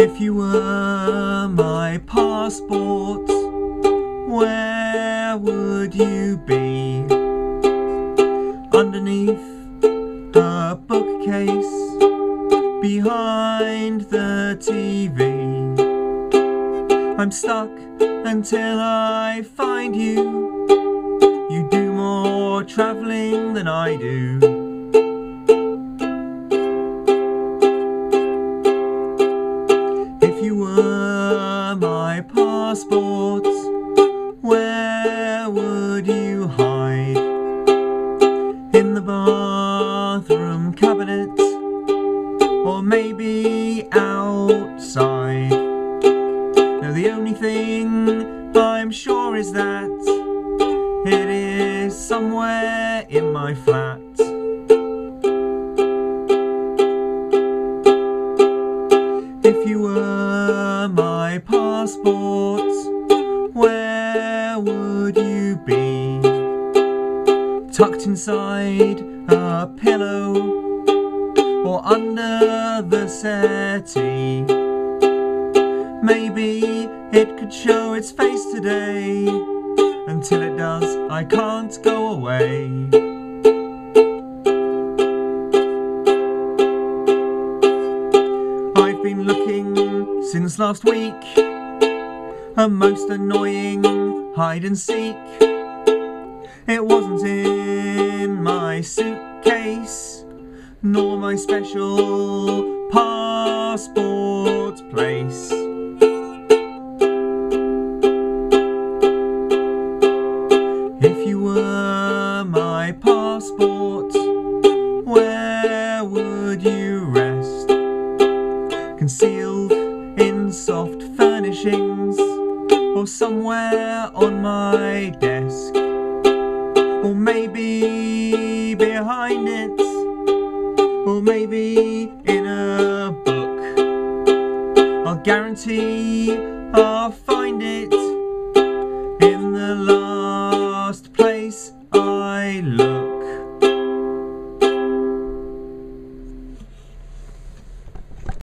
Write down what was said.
If you were my passport, where would you be? Underneath a bookcase, behind the TV. I'm stuck until I find you. You do more travelling than I do. If you were my passport, where would you hide? In the bathroom cabinet, or maybe outside? No, the only thing I'm sure is that it is somewhere in my flat. If you were my passport, where would you be? Tucked inside a pillow, or under the settee? Maybe it could show its face today. Until it does, I can't go away. I've been looking since last week, a most annoying hide and seek. It wasn't in my suitcase, nor my special passport place. If you were my passport, where would you rest? Concealed in soft furnishings, or somewhere on my desk? Or maybe behind it, or maybe in a book? I'll guarantee I'll find it in the